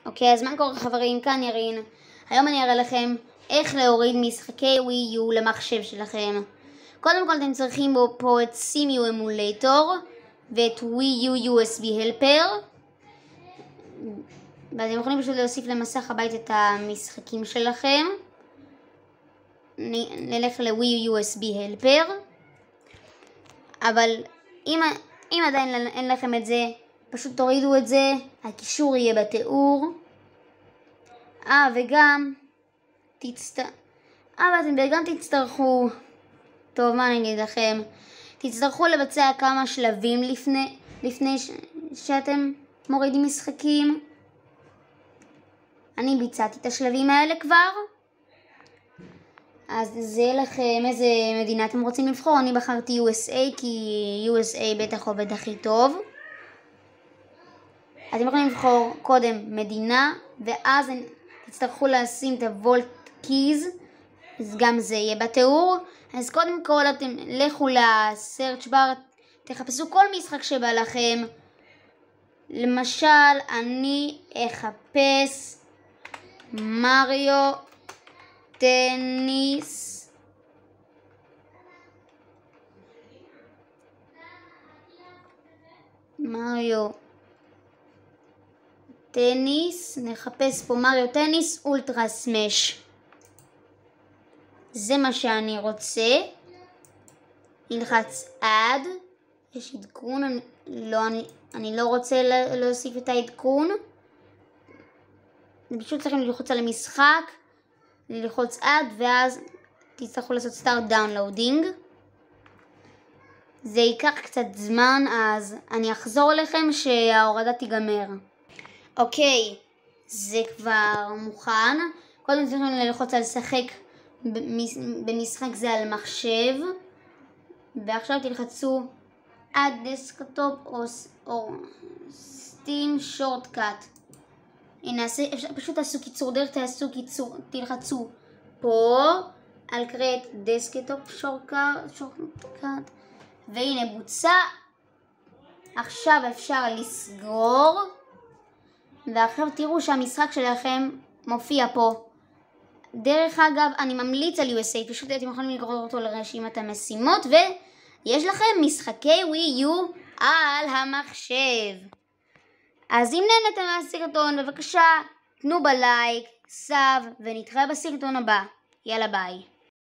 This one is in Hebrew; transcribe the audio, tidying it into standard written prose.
אוקיי, אז מה קורה חברים? כאן ירין. היום אני אראה לכם איך להוריד משחקי ווי יו למחשב שלכם. קודם כל אתם צריכים פה את סימיו אמולטור ואת ווי יו USB helper, ואתם יכולים פשוט להוסיף למסך הבית את המשחקים שלכם. נלך לווי יו USB helper, אבל אם עדיין אין לכם את זה, פשוט תורידו את זה, הקישור יהיה בתיאור. וגם אתם תצטרכו, טוב, מה אני אגיד לכם, תצטרכו לבצע כמה שלבים לפני שאתם מורידים משחקים. אני ביצעתי את השלבים האלה כבר, אז זה לכם איזה מדינה אתם רוצים לבחור. אני בחרתי USA כי USA בטח עובד הכי טוב. אתם יכולים לבחור קודם מדינה, ואז תצטרכו לשים את הוולט קיז, אז גם זה יהיה בתיאור. אז קודם כל אתם לכו לסרצ' בר, תחפשו כל משחק שבא לכם. למשל אני אחפש מריו טניס נחפש פה מריו טניס אולטרה סמש. זה מה שאני רוצה. נלחץ עד, יש עדכון, אני לא רוצה להוסיף את העדכון. פשוט צריכים ללחוץ על המשחק, ללחוץ עד, ואז תצטרכו לעשות סטארט דאונלודינג. זה ייקח קצת זמן, אז אני אחזור אליכם שההורדה תיגמר. אוקיי, זה כבר מוכן. קודם צריכים ללחוץ על לשחק במשחק זה על מחשב, ועכשיו תלחצו עד דסקטופ או סטים שורטקאט. הנה, פשוט תעשו קיצור דרך, תלחצו פה על קריאט דסקטופ שורטקאט, והנה בוצע. עכשיו אפשר לסגור, ועכשיו תראו שהמשחק שלכם מופיע פה. דרך אגב, אני ממליץ על USA, פשוט אתם יכולים לגרור אותו לרשימת המשימות, ויש לכם משחקי ווי יו על המחשב. אז אם נהנתם מהסרטון, בבקשה תנו בלייק, סאב, ונתראה בסרטון הבא. יאללה ביי.